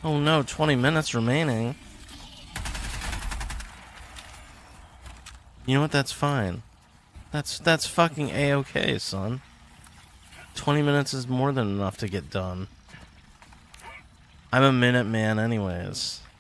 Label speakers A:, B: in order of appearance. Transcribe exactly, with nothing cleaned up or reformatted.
A: Oh no, twenty minutes remaining. You know what? That's fine. That's that's fucking A-okay, son. twenty minutes is more than enough to get done. I'm a minute man anyways.